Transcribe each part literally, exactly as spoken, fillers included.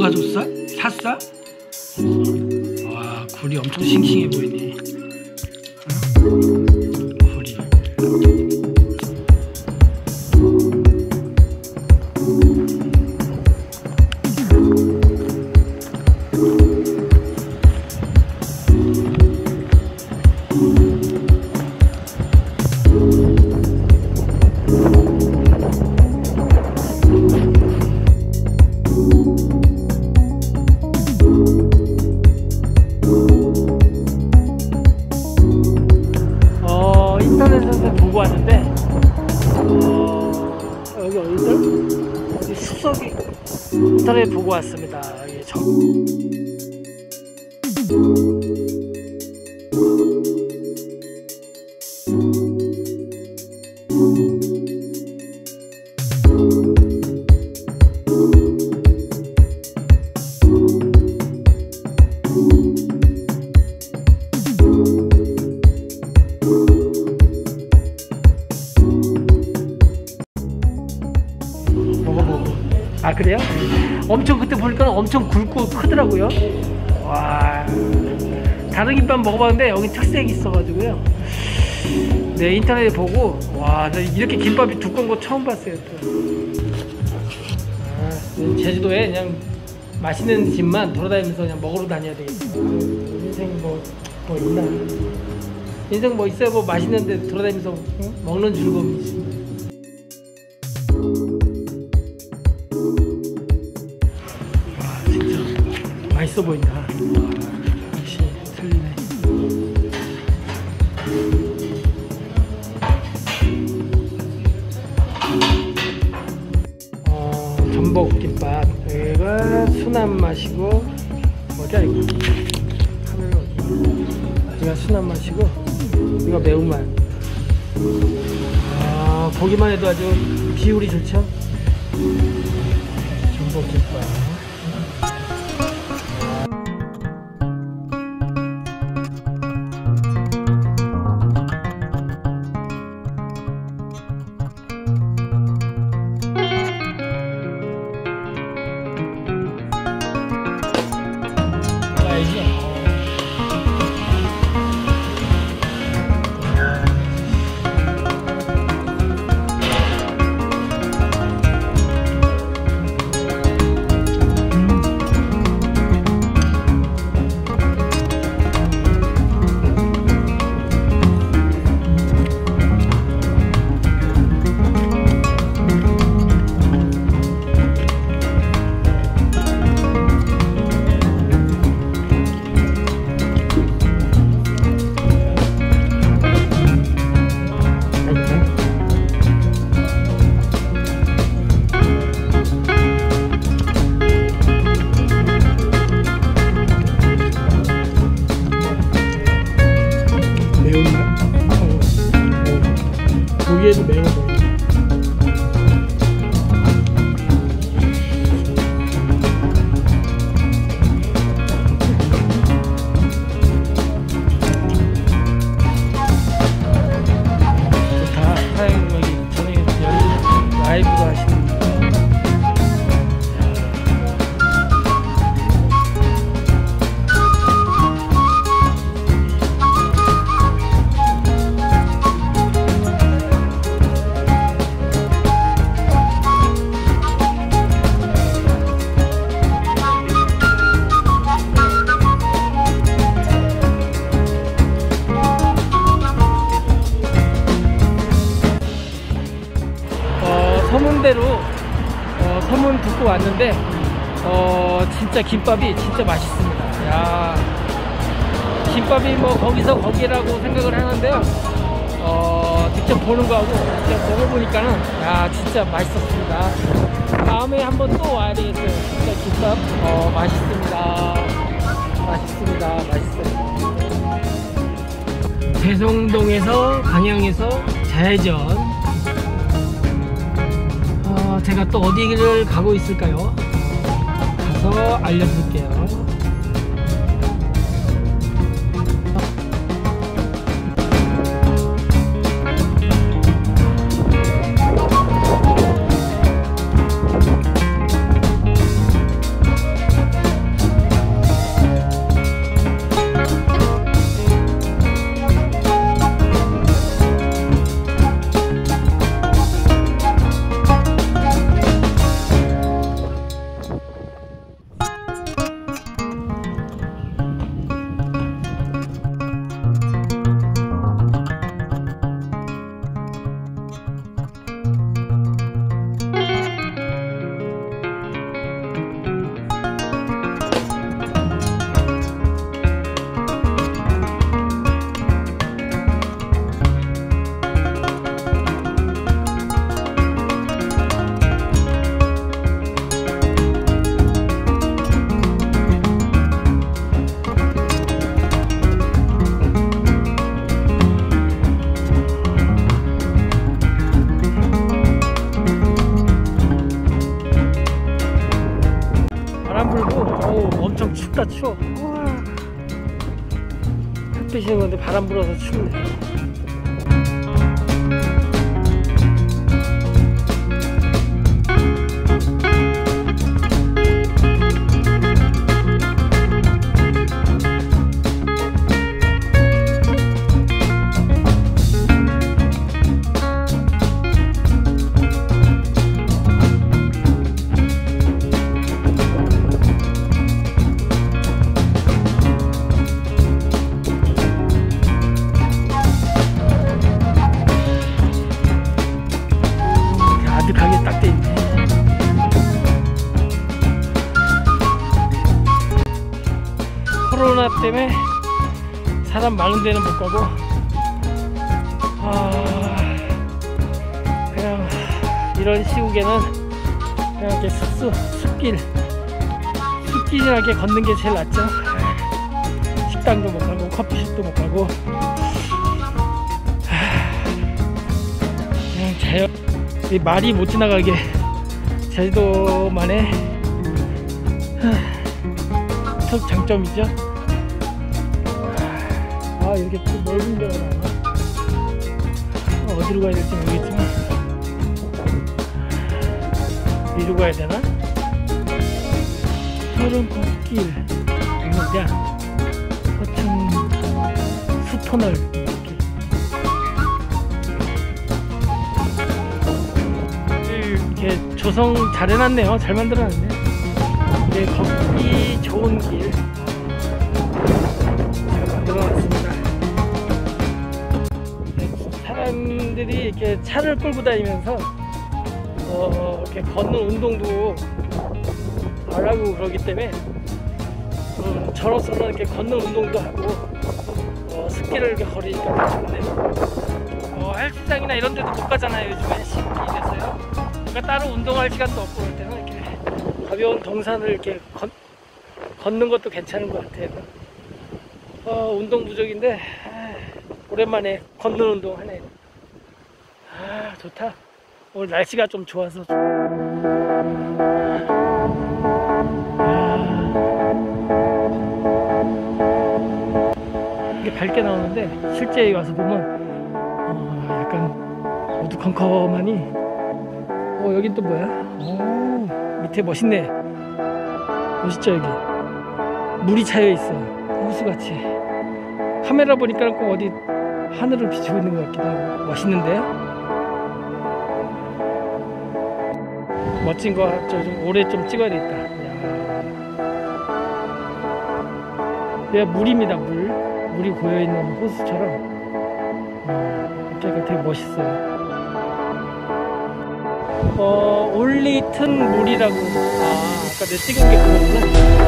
가가솔살? 삿살? 와, 굴이 엄청 싱싱해 보이네. 응? 굴이. 인터넷에서 보고 왔는데 어, 여기 어디죠? 어디 숲속이 인터넷 보고 왔습니다. 여기 저... 아, 그래요? 엄청 그때 보니까 엄청 굵고 크더라고요. 와, 다른 김밥 먹어봤는데 여기 특색이 있어가지고요. 네, 인터넷에 보고 와, 이렇게 김밥이 두꺼운 거 처음 봤어요. 또. 아, 제주도에 그냥 맛있는 집만 돌아다니면서 그냥 먹으러 다녀야 되겠어. 인생 뭐, 뭐 있나? 인생 뭐 있어요? 뭐 맛있는데 돌아다니면서 응? 먹는 즐거움이 있습니다. 맛있어 보인다. 와, 역시 틀리네. 어, 전복김밥. 여기가 순한 맛이고, 뭐냐 이거? 카메라 어디야? 여기가 순한 맛이고, 이거 매운맛. 아, 보기만 해도 아주 비율이 좋죠? 전복김밥. 보기에도 매워 보여. 좋다. 사장님 여기 전에 열린 라이브도 하시는. 소문대로 어, 소문 듣고 왔는데 어, 진짜 김밥이 진짜 맛있습니다. 야, 김밥이 뭐 거기서 거기라고 생각을 하는데요. 어, 직접 보는 거하고 직접 먹어보니까는 야, 진짜 맛있었습니다. 다음에 한번 또 와야 되겠어요. 진짜 김밥 어, 맛있습니다. 맛있습니다. 맛있어요. 대성동에서 방향에서 좌회전. 어, 제가 또 어디를 가고 있을까요? 가서 알려드릴게요. 추워. 우와. 햇빛인 건데 바람 불어서 춥네. 아득하게 딱 돼 있네. 코로나 때문에 사람 많은 데는 못 가고, 아, 그냥 이런 시국에는 그냥 이렇게 숲, 숲길, 숲길이라게 걷는 게 제일 낫죠. 식당도 못 가고, 커피숍도 못 가고, 그냥 자연, 이 말이 못 지나가게 제주도만의 특 장점이죠. 아, 이렇게 또 넓은 데가 나와. 어디로 가야 될지 모르겠지만 이리로 가야 되나? 푸른 꽃길, 백록장, 서층, 수터널 이렇게 조성 잘 해놨네요. 잘 만들어놨네. 이게 걷기 좋은 길 잘 만들어놨습니다. 사람들이 이렇게 차를 끌고 다니면서 어, 이렇게 걷는 운동도 안 하고 그러기 때문에 음, 저로서는 이렇게 걷는 운동도 하고 어, 숲길을 이렇게 걸으니까 좋네. 어, 헬스장이나 이런 데도 못 가잖아요. 요즘에 시국이 돼서요. 그러니까 따로 운동할 시간도 없고 그럴 때는 이렇게 가벼운 동산을 이렇게 걷, 걷는 것도 괜찮은 것 같아요. 어, 운동 부족인데 아, 오랜만에 걷는 운동 하네요. 아, 좋다. 오늘 날씨가 좀 좋아서 좀. 아, 이게 밝게 나오는데 실제 와서 보면 어, 약간 어두컴컴하니. 어, 여긴 또 뭐야? 오, 밑에 멋있네. 멋있죠, 여기. 물이 차여 있어. 호수같이. 카메라 보니까 꼭 어디 하늘을 비추고 있는 것 같기도 하고. 멋있는데요? 멋진 거 좀 오래 좀 찍어야 되겠다. 이야. 물입니다, 물. 물이 고여있는 호수처럼. 어, 되게, 되게 멋있어요. 어, 올리 튼 물이라고. 아, 아까 내가 찍은 게 그거구나.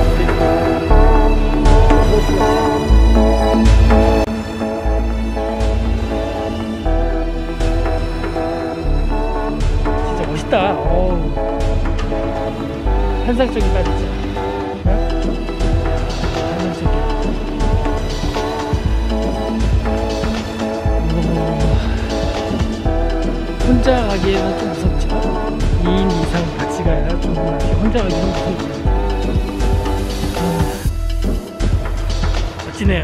진짜 멋있다. 어우. 환상적이다, 진짜. 네? 환상적이야. 혼자 가기에는 좀 무섭죠. 이 인 이상 같이 가야 좀 혼자 가기는 무섭죠. 아, 멋지네요.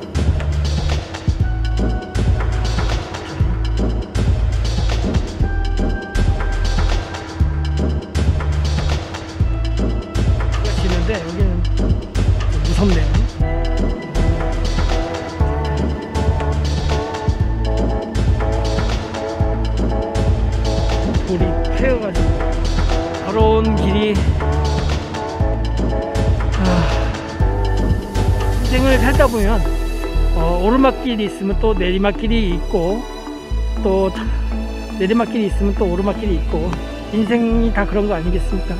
멋지는데 여기는 좀 무섭네요. 돌이 패여가지고 걸어온 길이 아, 인생을 살다 보면 어, 오르막길이 있으면 또 내리막길이 있고 또 내리막길이 있으면 또 오르막길이 있고 인생이 다 그런 거 아니겠습니까?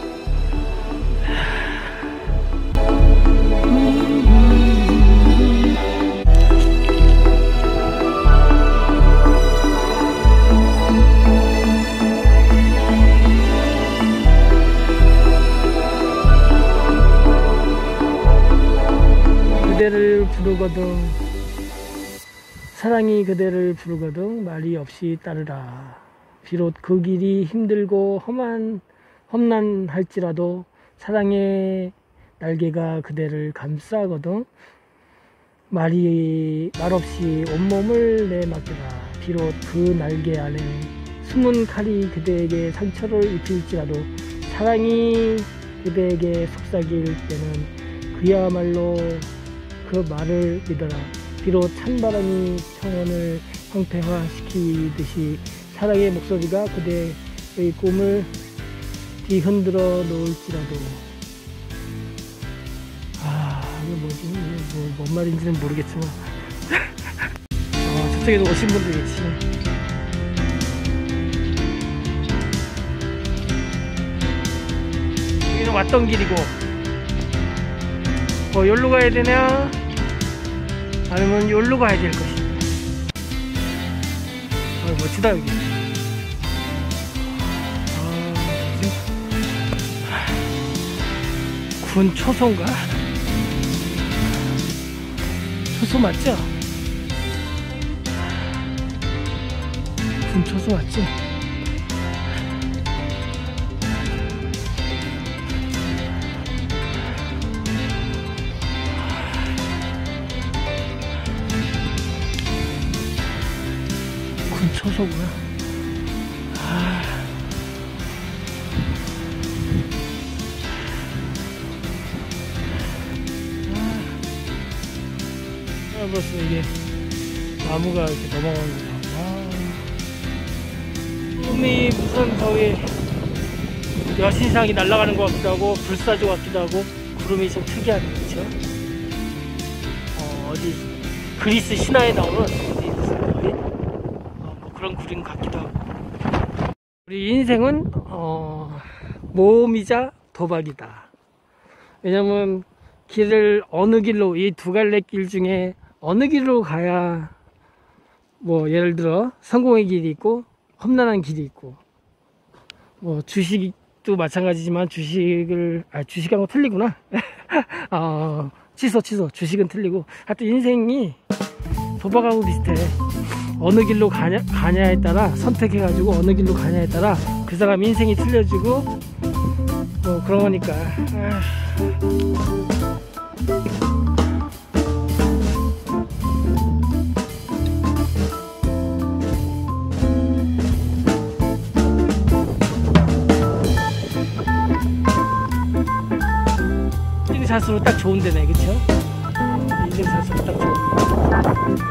그대를 부르거든 사랑이 그대를 부르거든 말이 없이 따르라. 비록 그 길이 힘들고 험한 험난할지라도 사랑의 날개가 그대를 감싸거든. 말이 말없이 온몸을 내맡겨라. 비록 그 날개 안에 숨은 칼이 그대에게 상처를 입힐지라도 사랑이 그대에게 속삭일 때는 그야말로 그 말을 믿어라. 비록 찬바람이 평온을 황폐화시키듯이 사랑의 목소리가 그대의 꿈을 뒤흔들어 놓을지라도. 아, 이게 뭐지? 이게 뭐, 뭔 말인지는 모르겠지만 어, 저쪽에도 오신 분들 계시네. 여기는 왔던 길이고, 뭐 여기로 가야 되냐 아니면 여기로 가야 될 것이냐. 아, 멋지다 여기. 군 초소인가? 초소 맞죠? 군 초소 맞지? 군 초소구나. 아. 벌써 이게 나무가 이렇게 넘어가는 거다. 꿈이 무슨 저기 여신상이 날아가는 것 같기도 하고 불사조 같기도 하고 구름이 좀 특이하네. 그쵸? 어, 어디 그리스 신화에 나오는 어디 거의? 어, 뭐 그런 그림 같기도 하고. 우리 인생은 어, 모험이자 도박이다. 왜냐면 길을 어느 길로, 이 두 갈래 길 중에 어느 길로 가야 뭐 예를 들어 성공의 길이 있고 험난한 길이 있고, 뭐 주식도 마찬가지지만 주식을 아 주식하고 틀리구나. 어, 취소 취소 주식은 틀리고, 하여튼 인생이 도박하고 비슷해. 어느 길로 가냐, 가냐에 따라 선택해 가지고 어느 길로 가냐에 따라 그 사람 인생이 틀려지고 뭐 그런 거니까. 인증샷으로 딱 좋은 데네, 그쵸? 인증샷으로 딱 좋은 데.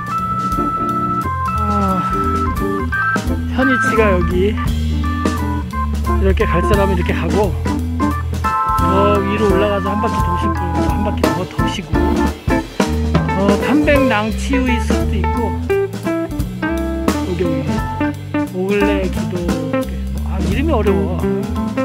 아, 현이치가 여기 이렇게 갈 사람은 이렇게 가고, 저 위로 올라가서 한 바퀴 도시고, 한 바퀴 더 도시고, 어, 편백낭치의 숲도 있고, 여기 여기 오글레 기도. 아, 이름이 어려워.